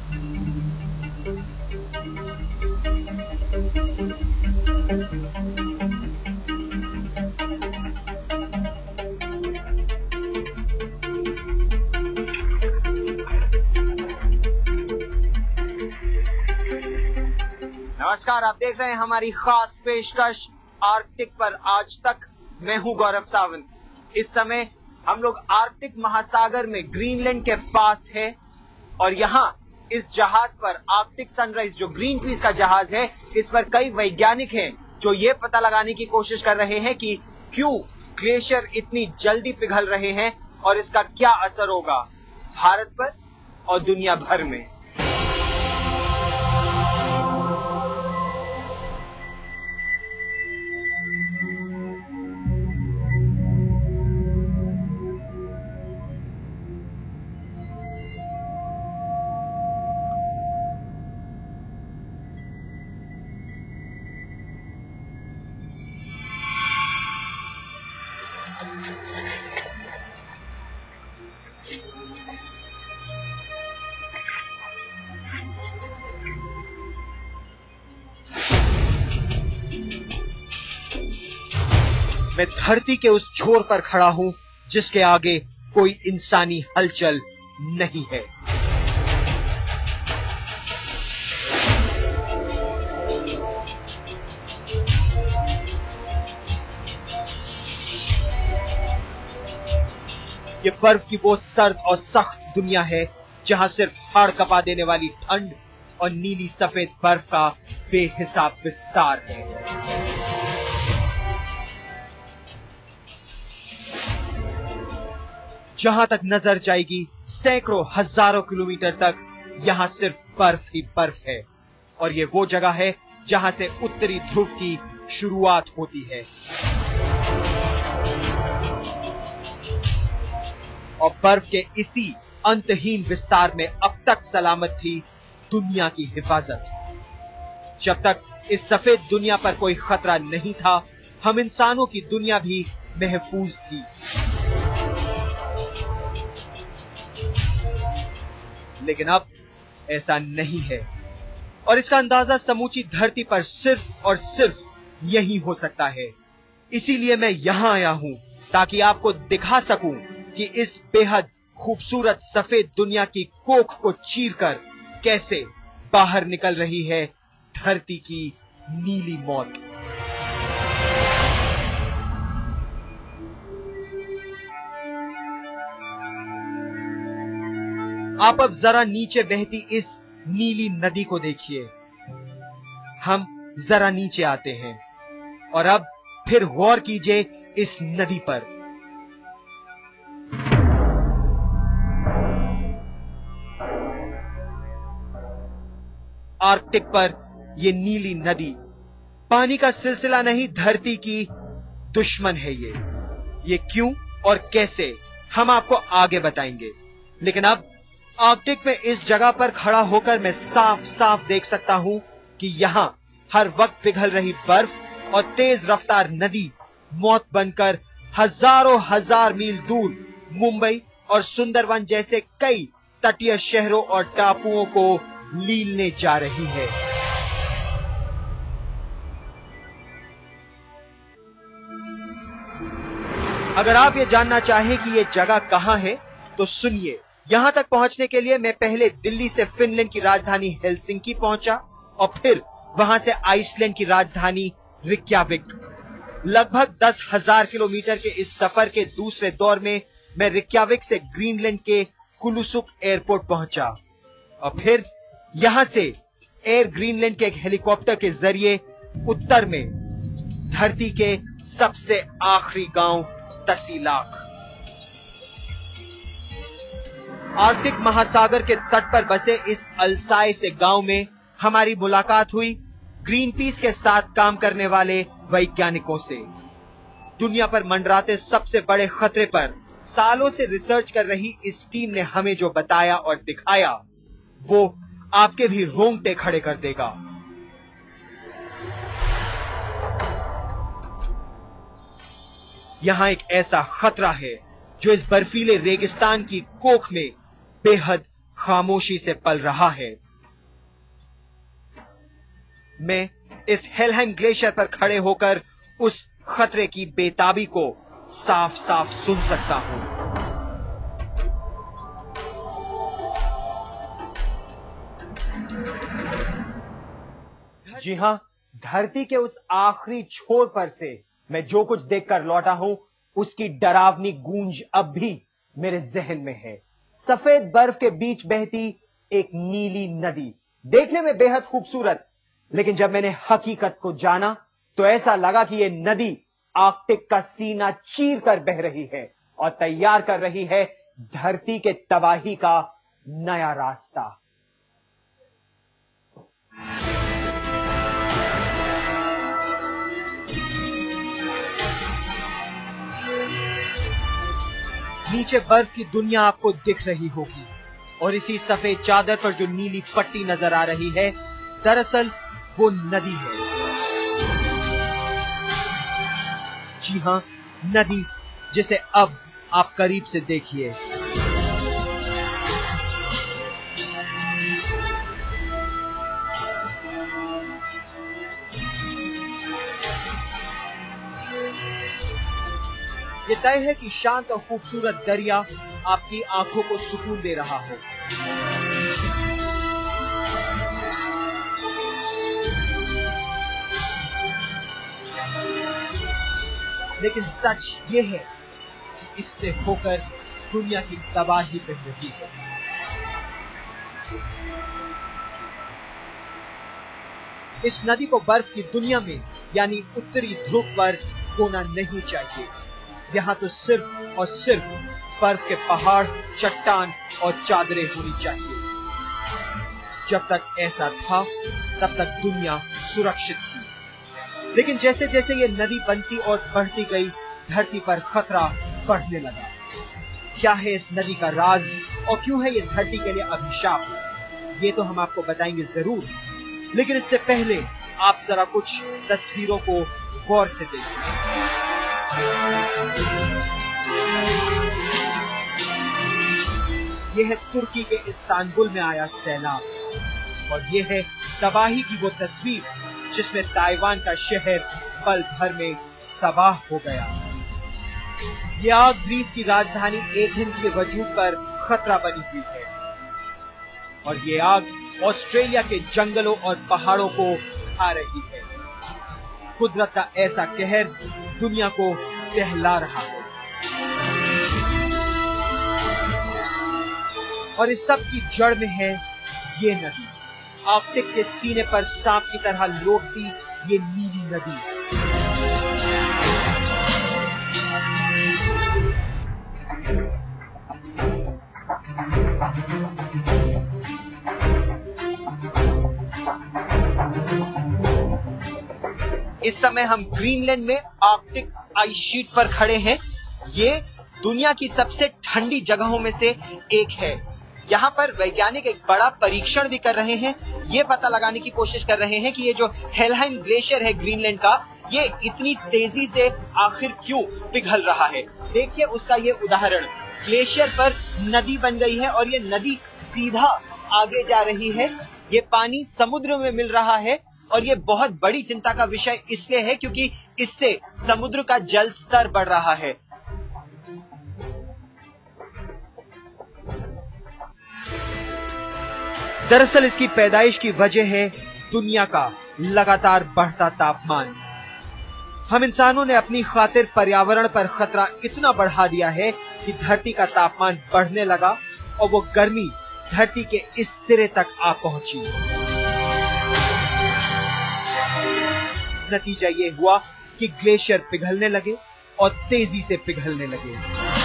नमस्कार, आप देख रहे हैं हमारी खास पेशकश आर्कटिक पर आज तक। मैं हूं गौरव सावंत। इस समय हम लोग आर्कटिक महासागर में ग्रीनलैंड के पास हैं और यहाँ इस जहाज पर आर्कटिक सनराइज जो ग्रीन पीस का जहाज है, इस पर कई वैज्ञानिक हैं जो ये पता लगाने की कोशिश कर रहे हैं कि क्यों ग्लेशियर इतनी जल्दी पिघल रहे हैं और इसका क्या असर होगा भारत पर और दुनिया भर में। मैं धरती के उस छोर पर खड़ा हूं जिसके आगे कोई इंसानी हलचल नहीं है। ये बर्फ की वो सर्द और सख्त दुनिया है जहां सिर्फ हाड़ कपा देने वाली ठंड और नीली सफेद बर्फ का बेहिसाब विस्तार है। जहां तक नजर जाएगी सैकड़ों हजारों किलोमीटर तक यहां सिर्फ बर्फ ही बर्फ है और ये वो जगह है जहां से उत्तरी ध्रुव की शुरुआत होती है। और बर्फ के इसी अंतहीन विस्तार में अब तक सलामत थी दुनिया की हिफाजत। जब तक इस सफेद दुनिया पर कोई खतरा नहीं था, हम इंसानों की दुनिया भी महफूज थी। लेकिन अब ऐसा नहीं है और इसका अंदाजा समूची धरती पर सिर्फ और सिर्फ यही हो सकता है। इसीलिए मैं यहां आया हूं ताकि आपको दिखा सकूं कि इस बेहद खूबसूरत सफेद दुनिया की कोख को चीरकर कैसे बाहर निकल रही है धरती की नीली मौत। आप अब जरा नीचे बहती इस नीली नदी को देखिए। हम जरा नीचे आते हैं और अब फिर गौर कीजिए इस नदी पर। आर्कटिक पर यह नीली नदी पानी का सिलसिला नहीं, धरती की दुश्मन है। ये क्यों और कैसे हम आपको आगे बताएंगे। लेकिन अब आर्कटिक में इस जगह पर खड़ा होकर मैं साफ साफ देख सकता हूं कि यहां हर वक्त पिघल रही बर्फ और तेज रफ्तार नदी मौत बनकर हजारों हजार मील दूर मुंबई और सुंदरवन जैसे कई तटीय शहरों और टापुओं को लीलने जा रही है। अगर आप ये जानना चाहें कि ये जगह कहां है तो सुनिए। यहां तक पहुंचने के लिए मैं पहले दिल्ली से फिनलैंड की राजधानी हेलसिंकी पहुंचा और फिर वहां से आइसलैंड की राजधानी रिक्याविक। लगभग 10,000 किलोमीटर के इस सफर के दूसरे दौर में मैं रिक्याविक से ग्रीनलैंड के कुलुसुक एयरपोर्ट पहुंचा और फिर यहां से एयर ग्रीनलैंड के एक हेलीकॉप्टर के जरिए उत्तर में धरती के सबसे आखिरी गांव तसीलाक। आर्कटिक महासागर के तट पर बसे इस अलसाय से गांव में हमारी मुलाकात हुई ग्रीनपीस के साथ काम करने वाले वैज्ञानिकों से। दुनिया पर मंडराते सबसे बड़े खतरे पर सालों से रिसर्च कर रही इस टीम ने हमें जो बताया और दिखाया वो आपके भी रोंगटे खड़े कर देगा। यहां एक ऐसा खतरा है जो इस बर्फीले रेगिस्तान की कोख में बेहद खामोशी से पल रहा है। मैं इस हेलहाइम ग्लेशियर पर खड़े होकर उस खतरे की बेताबी को साफ साफ सुन सकता हूं। जी हां, धरती के उस आखिरी छोर पर से मैं जो कुछ देखकर लौटा हूं, उसकी डरावनी गूंज अब भी मेरे जहन में है। सफेद बर्फ के बीच बहती एक नीली नदी, देखने में बेहद खूबसूरत, लेकिन जब मैंने हकीकत को जाना तो ऐसा लगा कि यह नदी आर्कटिक का सीना चीर कर बह रही है और तैयार कर रही है धरती के तबाही का नया रास्ता। नीचे बर्फ की दुनिया आपको दिख रही होगी और इसी सफेद चादर पर जो नीली पट्टी नजर आ रही है, दरअसल वो नदी है। जी हां, नदी जिसे अब आप करीब से देखिए। ये तय है कि शांत और खूबसूरत दरिया आपकी आंखों को सुकून दे रहा हो। लेकिन सच ये है कि इससे होकर दुनिया की तबाही बह रही है। इस नदी को बर्फ की दुनिया में यानी उत्तरी ध्रुव पर होना नहीं चाहिए। यहां तो सिर्फ और सिर्फ बर्फ के पहाड़, चट्टान और चादरें होनी चाहिए। जब तक ऐसा था तब तक दुनिया सुरक्षित थी, लेकिन जैसे जैसे ये नदी बनती और बढ़ती गई, धरती पर खतरा बढ़ने लगा। क्या है इस नदी का राज और क्यों है ये धरती के लिए अभिशाप? ये तो हम आपको बताएंगे जरूर, लेकिन इससे पहले आप जरा कुछ तस्वीरों को गौर से देखिए। यह है तुर्की के इस्तांबुल में आया सैलाब और यह है तबाही की वो तस्वीर जिसमें ताइवान का शहर पल भर में तबाह हो गया। यह आग ग्रीस की राजधानी एथेंस के वजूद पर खतरा बनी हुई है और ये आग ऑस्ट्रेलिया के जंगलों और पहाड़ों को खा रही है। कुदरत का ऐसा कहर दुनिया को दहला रहा है और इस सब की जड़ में है ये नदी, आर्कटिक के सीने पर सांप की तरह लौटती ये नीली नदी। इस समय हम ग्रीनलैंड में आर्कटिक आइस शीट पर खड़े हैं। ये दुनिया की सबसे ठंडी जगहों में से एक है। यहाँ पर वैज्ञानिक एक बड़ा परीक्षण भी कर रहे हैं। ये पता लगाने की कोशिश कर रहे हैं कि ये जो हेलहाइम ग्लेशियर है ग्रीनलैंड का, ये इतनी तेजी से आखिर क्यों पिघल रहा है। देखिए उसका ये उदाहरण, ग्लेशियर पर नदी बन गई है और ये नदी सीधा आगे जा रही है। ये पानी समुद्र में मिल रहा है और ये बहुत बड़ी चिंता का विषय इसलिए है क्योंकि इससे समुद्र का जल स्तर बढ़ रहा है। दरअसल इसकी पैदाइश की वजह है दुनिया का लगातार बढ़ता तापमान। हम इंसानों ने अपनी खातिर पर्यावरण पर खतरा इतना बढ़ा दिया है कि धरती का तापमान बढ़ने लगा और वो गर्मी धरती के इस सिरे तक आ पहुंची। नतीजा ये हुआ कि ग्लेशियर पिघलने लगे और तेजी से पिघलने लगे।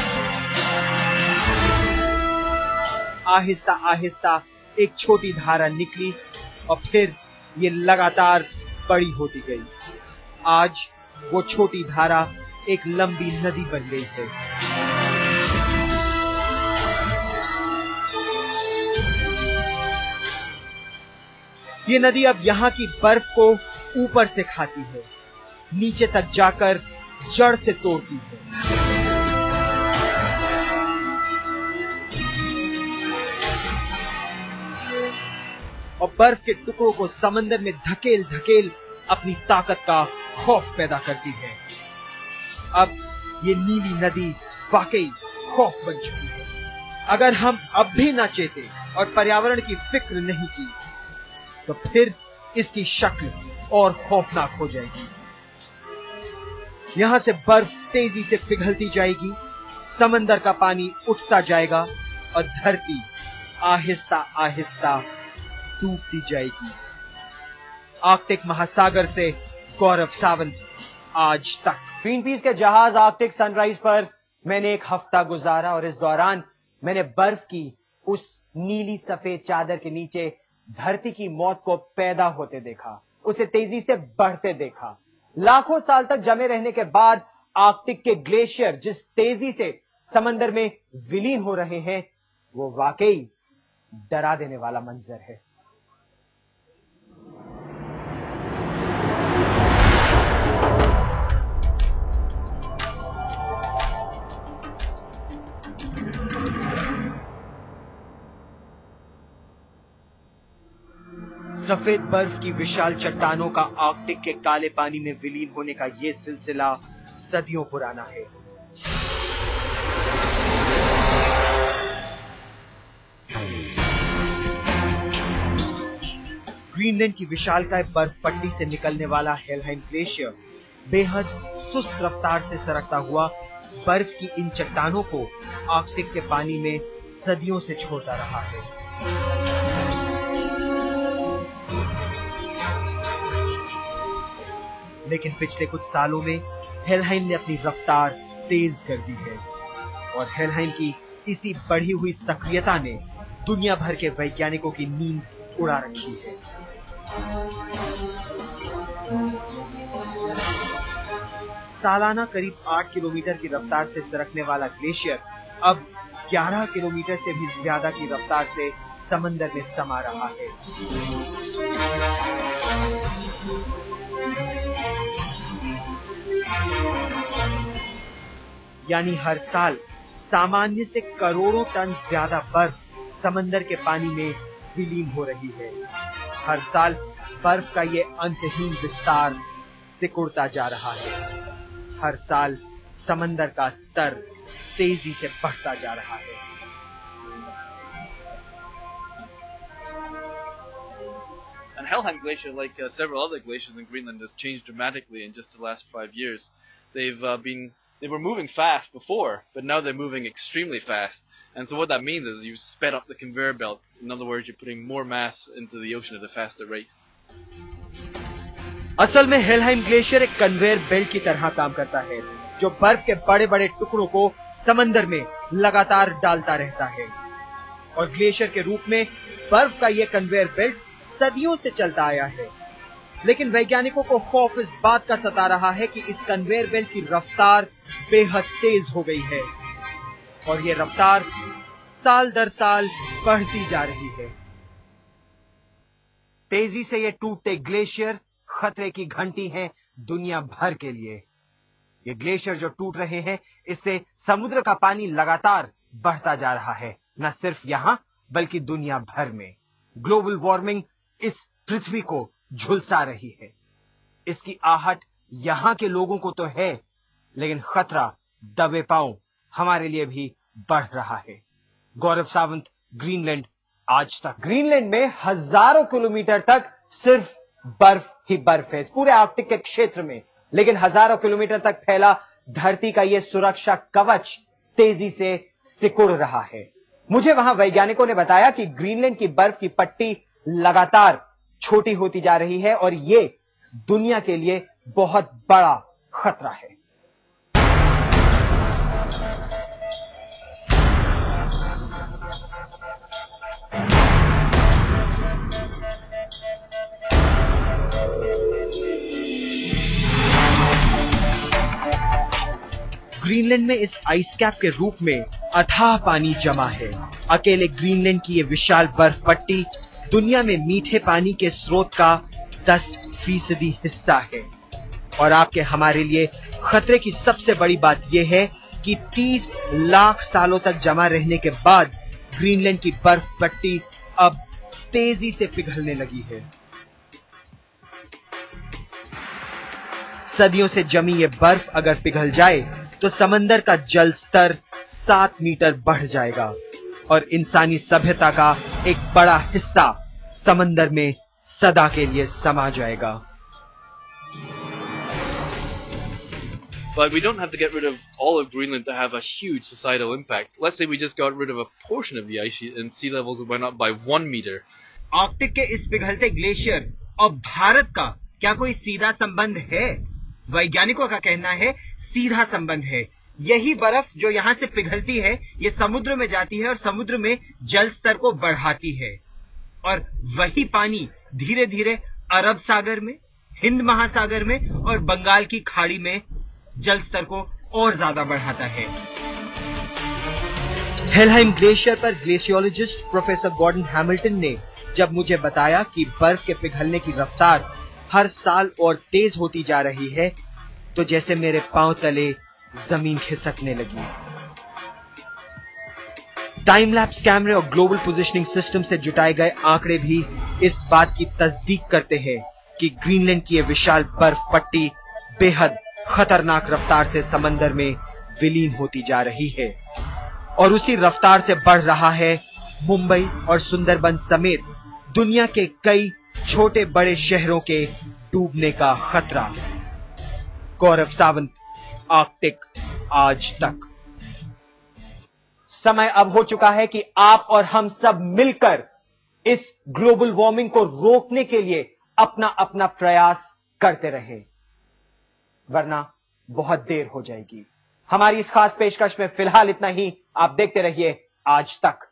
आहिस्ता आहिस्ता एक छोटी धारा निकली और फिर ये लगातार बड़ी होती गई। आज वो छोटी धारा एक लंबी नदी बन गई है। ये नदी अब यहाँ की बर्फ को ऊपर से खाती है, नीचे तक जाकर जड़ से तोड़ती है। और बर्फ के टुकड़ों को समंदर में धकेल धकेल अपनी ताकत का खौफ पैदा करती है। अब ये नीली नदी वाकई खौफ बन चुकी है। अगर हम अब भी न चेते और पर्यावरण की फिक्र नहीं की तो फिर इसकी शक्ल और खौफनाक हो जाएगी। यहां से बर्फ तेजी से पिघलती जाएगी, समंदर का पानी उठता जाएगा और धरती आहिस्ता आहिस्ता डूबती जाएगी। आर्कटिक महासागर से गौरव सावंत, आज तक। ग्रीन पीस के जहाज आर्कटिक सनराइज पर मैंने एक हफ्ता गुजारा और इस दौरान मैंने बर्फ की उस नीली सफेद चादर के नीचे धरती की मौत को पैदा होते देखा, उसे तेजी से बढ़ते देखा। लाखों साल तक जमे रहने के बाद आर्कटिक के ग्लेशियर जिस तेजी से समंदर में विलीन हो रहे हैं, वो वाकई डरा देने वाला मंजर है। सफेद बर्फ की विशाल चट्टानों का आर्कटिक के काले पानी में विलीन होने का यह सिलसिला सदियों पुराना है। ग्रीनलैंड की विशालकाय बर्फ पट्टी से निकलने वाला हेलहाइम ग्लेशियर बेहद सुस्त रफ्तार से सरकता हुआ बर्फ की इन चट्टानों को आर्कटिक के पानी में सदियों से छोड़ता रहा है। लेकिन पिछले कुछ सालों में हेलहाइम ने अपनी रफ्तार तेज कर दी है और हेलहाइम की इसी बढ़ी हुई सक्रियता ने दुनिया भर के वैज्ञानिकों की नींद उड़ा रखी है। सालाना करीब 8 किलोमीटर की रफ्तार से सरकने वाला ग्लेशियर अब 11 किलोमीटर से भी ज्यादा की रफ्तार से समंदर में समा रहा है। यानी हर साल सामान्य से करोड़ों टन ज्यादा बर्फ समंदर के पानी में विलीन हो रही है। हर साल बर्फ का ये अंतहीन विस्तार सिकुड़ता जा रहा है। हर साल समंदर का स्तर तेजी से बढ़ता जा रहा है। And Helheim Glacier, like several other glaciers in Greenland, has changed dramatically in just the last 5 years. They were moving fast before, but now they're moving extremely fast. And so what that means is you've sped up the conveyor belt. In other words, you're putting more mass into the ocean at a faster rate. असल में Helheim glacier एक conveyor belt की तरह काम करता है, जो बर्फ के बड़े बड़े टुकड़ों को समंदर में लगातार डालता रहता है। और ग्लेशियर के रूप में बर्फ का यह कन्वेयर बेल्ट सदियों से चलता आया है। लेकिन वैज्ञानिकों को खौफ इस बात का सता रहा है कि इस कन्वेयर बेल्ट की रफ्तार बेहद तेज हो गई है और यह रफ्तार साल दर साल बढ़ती जा रही है। तेजी से ये टूटते ग्लेशियर खतरे की घंटी है दुनिया भर के लिए। ये ग्लेशियर जो टूट रहे हैं, इससे समुद्र का पानी लगातार बढ़ता जा रहा है, न सिर्फ यहां बल्कि दुनिया भर में। ग्लोबल वार्मिंग इस पृथ्वी को झुलसा रही है। इसकी आहट यहां के लोगों को तो है, लेकिन खतरा दबे पांव हमारे लिए भी बढ़ रहा है। गौरव सावंत, ग्रीनलैंड, आज तक। ग्रीनलैंड में हजारों किलोमीटर तक सिर्फ बर्फ ही बर्फ है, इस पूरे आर्कटिक के क्षेत्र में। लेकिन हजारों किलोमीटर तक फैला धरती का यह सुरक्षा कवच तेजी से सिकुड़ रहा है। मुझे वहां वैज्ञानिकों ने बताया कि ग्रीनलैंड की बर्फ की पट्टी लगातार छोटी होती जा रही है और ये दुनिया के लिए बहुत बड़ा खतरा है। ग्रीनलैंड में इस आइस कैप के रूप में अथाह पानी जमा है। अकेले ग्रीनलैंड की ये विशाल बर्फ पट्टी दुनिया में मीठे पानी के स्रोत का 10% हिस्सा है। और आपके हमारे लिए खतरे की सबसे बड़ी बात यह है कि 30 लाख सालों तक जमा रहने के बाद ग्रीनलैंड की बर्फ पट्टी अब तेजी से पिघलने लगी है। सदियों से जमी ये बर्फ अगर पिघल जाए तो समंदर का जल स्तर 7 मीटर बढ़ जाएगा और इंसानी सभ्यता का एक बड़ा हिस्सा समंदर में सदा के लिए समा जाएगा। But we don't have to get rid of all of Greenland to have a huge societal impact. Let's say we just got rid of a portion of the ice sheet and sea levels went up by 1 meter. Arctic के इस पिघलते glacier और भारत का क्या कोई सीधा संबंध है? वैज्ञानिकों का कहना है सीधा संबंध है। यही बर्फ जो यहाँ से पिघलती है, ये समुद्र में जाती है और समुद्र में जल स्तर को बढ़ाती है और वही पानी धीरे धीरे अरब सागर में, हिंद महासागर में और बंगाल की खाड़ी में जल स्तर को और ज्यादा बढ़ाता है। हेलहाइम ग्लेशियर पर ग्लेशियोलॉजिस्ट प्रोफेसर गॉर्डन हैमिल्टन ने जब मुझे बताया कि बर्फ के पिघलने की रफ्तार हर साल और तेज होती जा रही है, तो जैसे मेरे पांव तले जमीन खिसकने लगी। टाइम लैप्स कैमरे और ग्लोबल पोजिशनिंग सिस्टम से जुटाए गए आंकड़े भी इस बात की तस्दीक करते हैं कि ग्रीनलैंड की यह विशाल बर्फ पट्टी बेहद खतरनाक रफ्तार से समंदर में विलीन होती जा रही है और उसी रफ्तार से बढ़ रहा है मुंबई और सुंदरबन समेत दुनिया के कई छोटे बड़े शहरों के डूबने का खतरा। गौरव सावंत, आर्कटिक आज तक। समय अब हो चुका है कि आप और हम सब मिलकर इस ग्लोबल वार्मिंग को रोकने के लिए अपना अपना प्रयास करते रहें, वरना बहुत देर हो जाएगी। हमारी इस खास पेशकश में फिलहाल इतना ही। आप देखते रहिए आज तक।